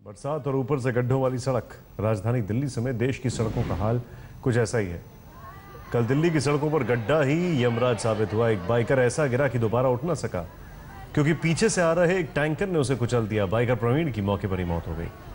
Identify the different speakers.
Speaker 1: बरसात और ऊपर से गड्ढों वाली सड़क। राजधानी दिल्ली समेत देश की सड़कों का हाल कुछ ऐसा ही है। कल दिल्ली की सड़कों पर गड्ढा ही यमराज साबित हुआ। एक बाइकर ऐसा गिरा कि दोबारा उठ ना सका, क्योंकि पीछे से आ रहे एक टैंकर ने उसे कुचल दिया। बाइकर प्रवीण की मौके पर ही मौत हो गई।